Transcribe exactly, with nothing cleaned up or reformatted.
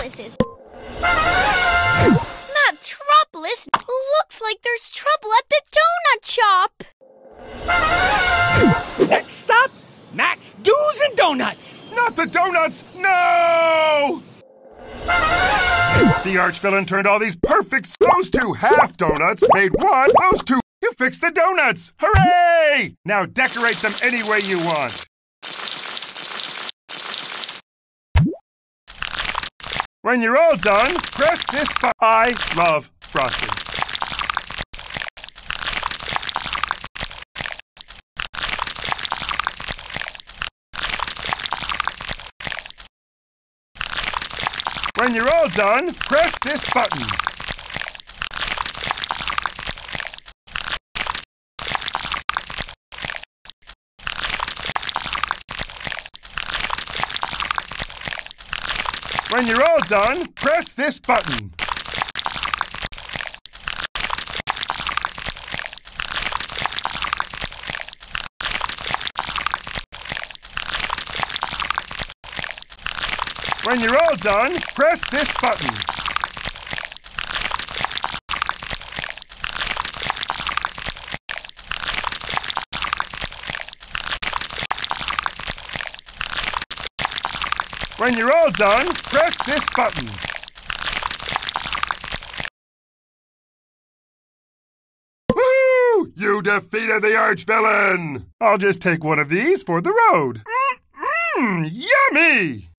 is. Metropolis? Looks like there's trouble at the donut shop. Next stop, Max Do's and Donuts. Not the donuts! No! The arch-villain turned all these perfect, those two half donuts, made one, those two. You fixed the donuts! Hooray! Now decorate them any way you want. When you're all done, press this button. I love frosting. When you're all done, press this button. When you're all done, press this button. When you're all done, press this button. When you're all done, press this button. Woohoo! You defeated the arch-villain! I'll just take one of these for the road. Mmm, yummy!